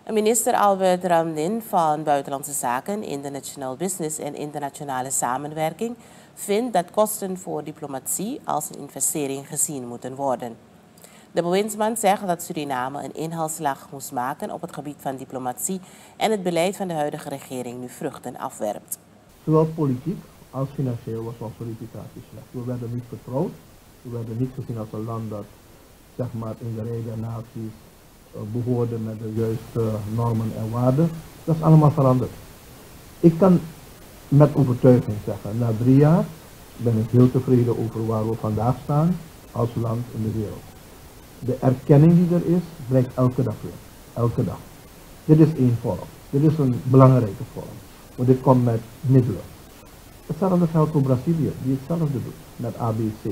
Minister Albert Ramdin van Buitenlandse Zaken, International Business en Internationale Samenwerking vindt dat kosten voor diplomatie als een investering gezien moeten worden. De bewindsman zegt dat Suriname een inhaalslag moest maken op het gebied van diplomatie en het beleid van de huidige regering nu vruchten afwerpt. Zowel politiek als financieel was onze reputatie slecht. We werden niet vertrouwd, we werden niet gezien als een land dat zeg maar, in de rij der naties behoorde met de juiste normen en waarden. Dat is allemaal veranderd. Ik kan met overtuiging zeggen, na 3 jaar ben ik heel tevreden over waar we vandaag staan als land in de wereld. De erkenning die er is, blijkt elke dag weer. Elke dag. Dit is één vorm. Dit is een belangrijke vorm. Want dit komt met middelen. Hetzelfde geldt voor Brazilië, die hetzelfde doet met ABC.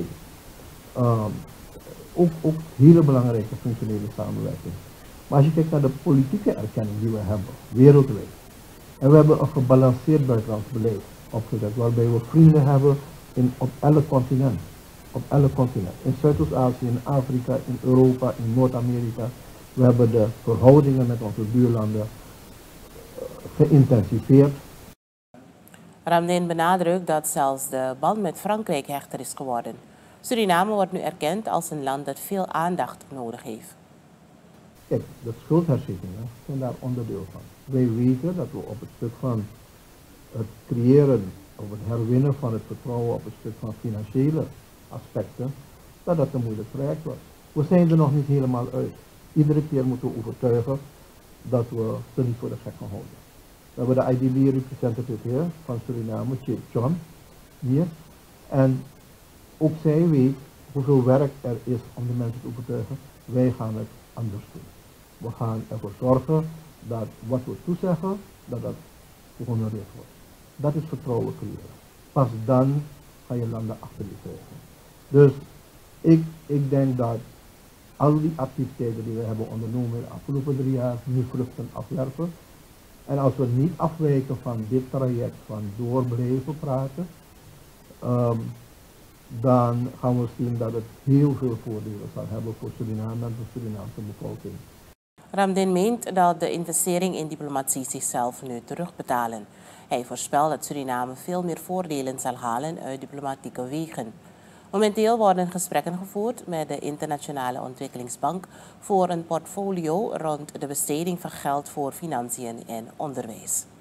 Ook hele belangrijke functionele samenwerking. Maar als je kijkt naar de politieke erkenning die we hebben, wereldwijd. En we hebben een gebalanceerd buitenlands beleid opgezet, waarbij we vrienden hebben op elk continent. Op elk continent. In Zuidoost-Azië, in Afrika, in Europa, in Noord-Amerika. We hebben de verhoudingen met onze buurlanden geïntensiveerd. Ramdin benadrukt dat zelfs de band met Frankrijk hechter is geworden. Suriname wordt nu erkend als een land dat veel aandacht nodig heeft. Kijk, de schuldherzieningen zijn daar onderdeel van. Wij weten dat we op het stuk van het creëren of het herwinnen van het vertrouwen op het stuk van financiële aspecten, dat een moeilijk traject was. We zijn er nog niet helemaal uit. Iedere keer moeten we overtuigen dat we er niet voor de gek gaan houden. We hebben de IDB representative hier van Suriname, Chief John, hier. En ook zij weet hoeveel werk er is om de mensen te overtuigen. Wij gaan het anders doen. We gaan ervoor zorgen dat wat we toezeggen, dat gehonoreerd wordt. Dat is vertrouwen creëren. Pas dan ga je landen achter je krijgen. Dus ik denk dat al die activiteiten die we hebben ondernomen de afgelopen 3 jaar nu vruchten afwerpen. En als we niet afwijken van dit traject van door blijven praten, dan gaan we zien dat het heel veel voordelen zal hebben voor Suriname en de Surinaamse bevolking. Ramdin meent dat de investering in diplomatie zichzelf nu terugbetalen. Hij voorspelt dat Suriname veel meer voordelen zal halen uit diplomatieke wegen. Momenteel worden gesprekken gevoerd met de Internationale Ontwikkelingsbank voor een portfolio rond de besteding van geld voor financiën en onderwijs.